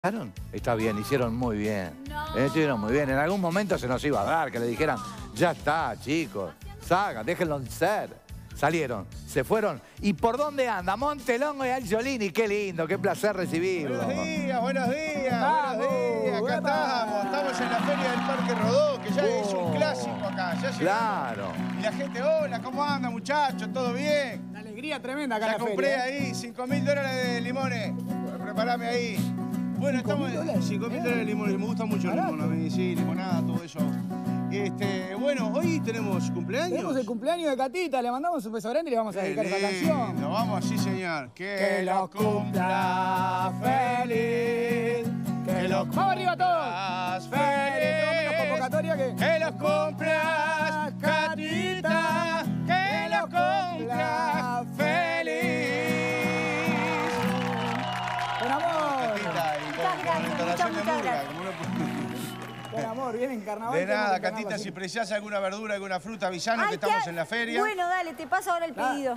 Está bien, hicieron muy bien. Hicieron muy bien. En algún momento se nos iba a dar que le dijeran, ya está, chicos, salgan, déjenlo ser. Salieron, se fueron. ¿Y por dónde anda? Montelongo y Alciolini. Qué lindo, qué placer recibirlo. Buenos días, buenos días, buenos días. Acá estamos en la Feria del Parque Rodó, que ya es un clásico acá. Ya claro. Y la gente, hola, ¿cómo anda, muchachos? ¿Todo bien? Una alegría tremenda acá en la feria. Ya compré ahí $5.000 de limones. Preparame ahí. Bueno, estamos en $5.000 de limones. Me gusta mucho el limón a mí, sí, limonada, todo eso. Bueno, hoy tenemos cumpleaños. Tenemos el cumpleaños de Catita, le mandamos un beso grande y le vamos a dedicar esta canción. Vamos, sí, señor. Que lo cumpla feliz. Que lo cumpla arriba todos. feliz. Convocatoria que los cumplas, Catita. Que los cumpla feliz. Con amor. Muchas gracias. Con amor, viene en carnaval. De nada, Catita, si precisás alguna verdura, alguna fruta, avisanos que estamos en la feria. Bueno, dale, te paso ahora el pedido.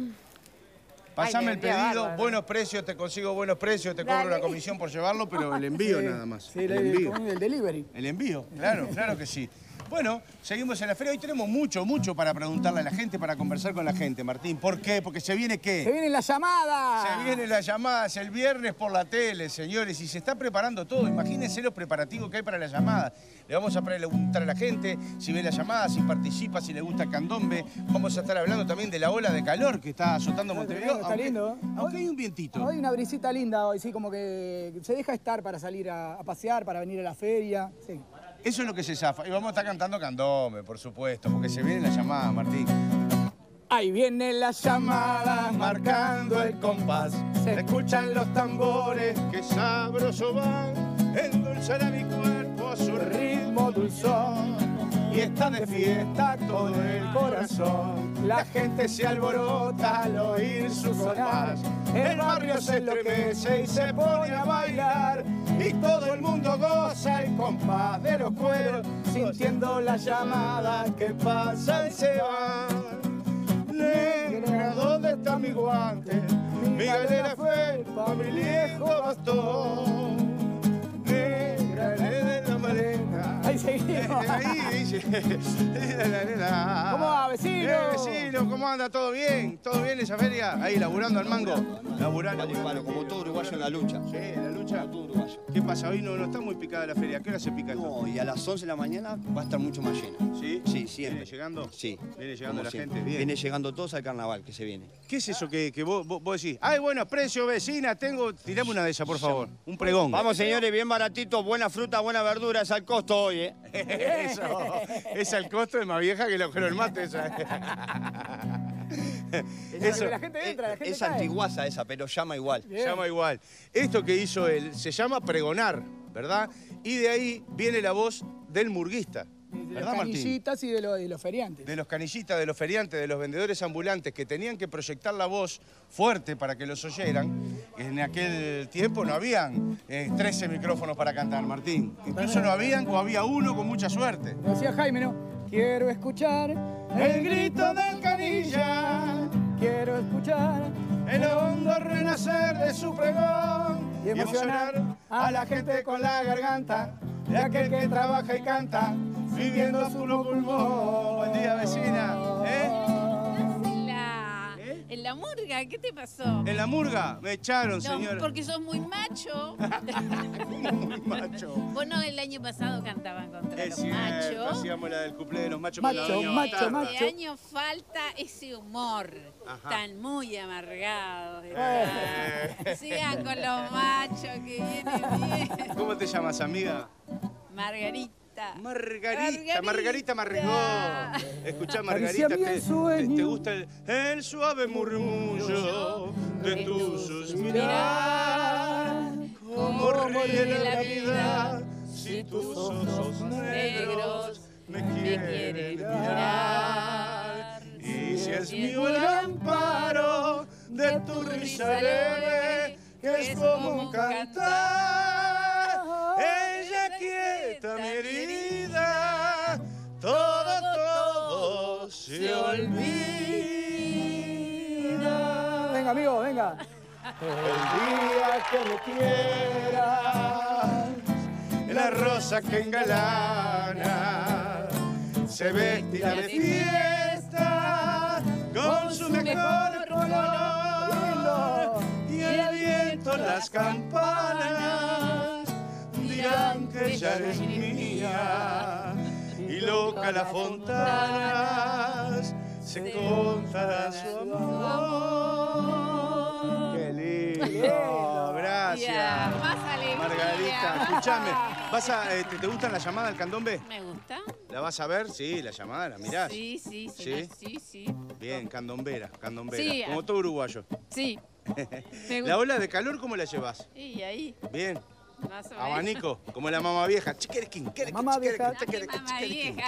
Pasame el pedido, buenos precios, te consigo buenos precios, te cobro una comisión por llevarlo, pero el envío nada más. Sí, el envío. El delivery. El envío, claro que sí. Bueno, seguimos en la feria. Hoy tenemos mucho para preguntarle a la gente, para conversar con la gente, Martín. ¿Por qué? Porque se viene ¿qué? Se vienen las llamadas. Se vienen las llamadas el viernes por la tele, señores. Y se está preparando todo. Imagínense los preparativos que hay para las llamadas. Le vamos a preguntar a la gente si ve las llamadas, si participa, si le gusta el candombe. Vamos a estar hablando también de la ola de calor que está azotando Montevideo. Está lindo. Aunque hay un vientito. Hoy una brisita linda hoy, sí, como que se deja estar para salir a pasear, para venir a la feria. Sí. Eso es lo que se zafa. Y vamos a estar cantando candombe, por supuesto, porque se viene la llamada, Martín. Ahí viene la llamada, marcando el compás. Se escuchan los tambores, que sabroso van. Endulzará mi cuerpo a su ritmo dulzón. Y está de fiesta todo el corazón. La gente se alborota al oír su compás. El barrio se enloquece y se pone a bailar. Y todo el mundo goza el compás de los cueros, sintiendo la llamada que pasan y se van. Negra, ¿dónde está mi guante? Mi galera felpa, mi viejo bastón. Negra, de la maleta. Ahí seguimos. Ahí dice. ¿Cómo va, vecino? Vecino, ¿cómo anda? ¿Todo bien? ¿Todo bien esa feria? Ahí, laburando al mango. Laburando. Palo, como todo uruguayo en la lucha. Sí, en la lucha. Como todo uruguayo. ¿Qué pasa? Hoy no está muy picada la feria. ¿A qué hora se pica esto? No, y a las 11 de la mañana va a estar mucho más llena. ¿Sí? Sí, siempre. ¿Viene llegando? Sí. Viene llegando Como la siempre. gente, bien. Viene llegando todos al carnaval que se viene. ¿Qué es eso que vos decís? ¡Ay, buenos precios, vecina! Tirame una de esas, por favor. Un pregón. Vamos, señores, bien baratito, buena fruta, buena verdura, es al costo hoy, ¿eh? Eso. Es al costo de más vieja que el mate esa. Eso. La gente entra, la gente es cae. antiguaza esa, pero llama igual. Bien. Llama igual. Esto que hizo él se llama pregonar, ¿verdad? Y de ahí viene la voz del murguista. De ¿Verdad, los Martín? canillitas y de los feriantes. De los canillitas, de los feriantes, de los vendedores ambulantes que tenían que proyectar la voz fuerte para que los oyeran. En aquel tiempo no habían 13 micrófonos para cantar, Martín. Incluso no habían o había uno con mucha suerte. Lo decía Jaime, ¿no? Quiero escuchar El grito del canilla, quiero escuchar el hondo renacer de su pregón y emocionar a la gente con la garganta de aquel que trabaja y canta, viviendo su pulmón. Buen día, vecina. En la murga, ¿qué te pasó? En la murga me echaron, No, señora. porque sos muy macho. Muy macho. Vos no, el año pasado cantaban contra Es los cierto, machos. hacíamos la del cumple de los machos. Macho, pero la doña macho, Batarra. macho. Este año falta ese humor. Ajá. Tan muy amargados. Sigan con los machos que vienen bien. ¿Cómo te llamas, amiga? Margarita. Margarita Marrigón. Escuchá, Margarita, Acariciame el sueño. ¿te gusta el suave murmullo de tu suspirar? Cómo ríe la vida si tus ojos negros me quieren mirar. Y si es mío el amparo de tu risa leve, que es como un cantar. Ella quieta mi herida, todo se olvida. Venga, amigo, venga. El día que me quieras, la rosa que engalana se vestirá de fiesta con su mejor color. Y el viento, las campanas dirán que ella es mía. Y loca las fontanas se contará su amor. ¡Qué lindo! Gracias. Más alegría. Margarita, escúchame. ¿Te gustan las llamadas al candombe? Me gusta. ¿La vas a ver? Sí, la llamada, ¿la mirás? Sí. ¿Sí? Bien, candombera. Sí, Como todo uruguayo. Sí. Me gusta. ¿La ola de calor cómo la llevas? Y ahí, Bien. más o menos. Abanico, como la mamá vieja. Mamá vieja. Mamá vieja.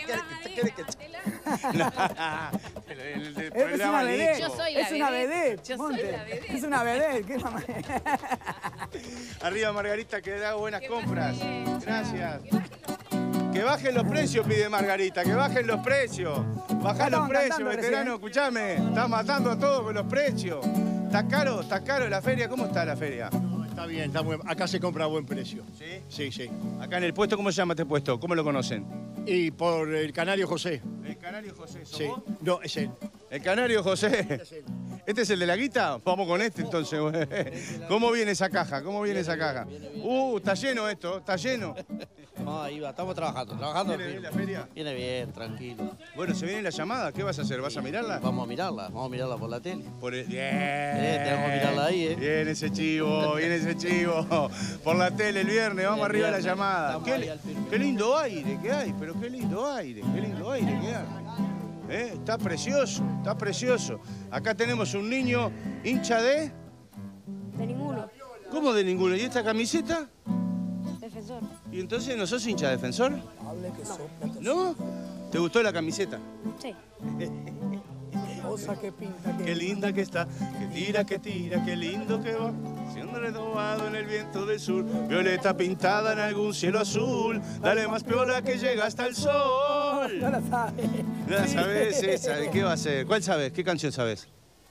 Es una vedette. Yo soy la Es una vedette. Yo soy Monte. la vedette. Es una vedette. ¿Qué mamá? Arriba, Margarita, que da buenas Que compras. pase bien. Gracias. Que bajen los precios, pide Margarita, que bajen los precios. Bajá los precios, cantando veterano, escuchame. Estás matando a todos con los precios. Está caro la feria. ¿Cómo está la feria? Está bien, acá se compra a buen precio. ¿Sí? Sí. Acá en el puesto, ¿cómo se llama este puesto? ¿Cómo lo conocen? Y por el Canario José. El Canario José, ¿sos Sí. vos? No, es él. El Canario José. ¿Este es el de la guita? Vamos con este entonces. ¿Cómo viene esa caja? Está lleno esto, está lleno. No, ahí va, estamos trabajando. ¿Viene bien la feria? Viene bien, tranquilo. Bueno, se viene la llamada, ¿qué vas a hacer? ¿Vas a mirarla? Vamos a mirarla por la tele. Bien. Tenemos que mirarla ahí, Viene ese chivo. Por la tele el viernes, vamos arriba a la llamada. Estamos ahí al firme. Qué lindo aire que hay, pero qué lindo aire que hay. Está precioso. Acá tenemos un niño hincha de... De ninguno. ¿Cómo de ninguno? ¿Y esta camiseta? Defensor. ¿Y entonces no sos hincha defensor? ¿No? ¿Te gustó la camiseta? Sí. Cosa que pinta. Qué linda que está, que tira, qué lindo que va. Siendo renovado en el viento del sur, violeta pintada en algún cielo azul. Dale más piola que llega hasta el sol. No la sabe. ¿No la sabés esa? ¿De qué va a ser? ¿Cuál sabes? ¿Qué canción sabes?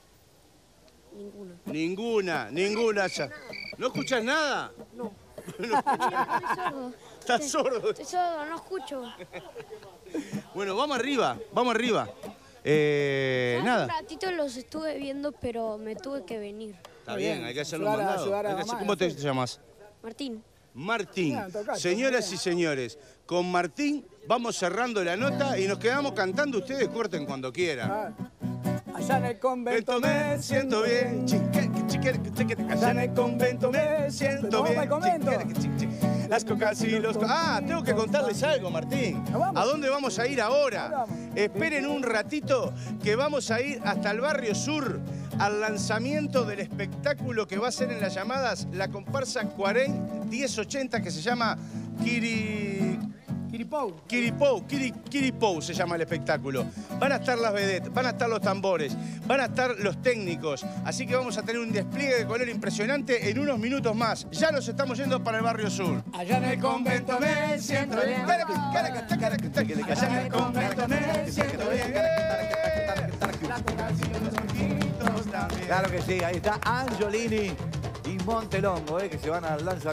Ninguno. Ninguna. Ya. ¿No escuchas nada? No. No. Estoy sordo. ¿Estás sordo? Estoy sordo, no escucho. Bueno, vamos arriba. Un Nada. ratito los estuve viendo, pero me tuve que venir. Está bien, hay que hacerlo Ayudar a- mandado. ayudar a Hay que mamá, hacer- ¿Cómo te sí. llamas? Martín. Martín. Bien, tocayo, Señoras bien. y señores, con Martín vamos cerrando la nota y nos quedamos cantando. Ustedes corten cuando quieran. Ah. Allá en el convento Me siento bien. Allá en el convento me siento Vamos bien. al convento. Las cocas y los... tengo que contarles algo, Martín. Vamos. ¿A dónde vamos a ir ahora? Vamos. Esperen un ratito que vamos a ir hasta el barrio sur al lanzamiento del espectáculo que va a ser en las llamadas la comparsa Cuarén 1080 que se llama Kiripou se llama el espectáculo. Van a estar las vedettes, van a estar los tambores, van a estar los técnicos. Así que vamos a tener un despliegue de color impresionante en unos minutos más. Ya nos estamos yendo para el barrio sur. Allá en el convento me siento bien. Allá en el convento me siento bien. Claro que sí, ahí está Angiolini y Montelongo, que se van a lanzar.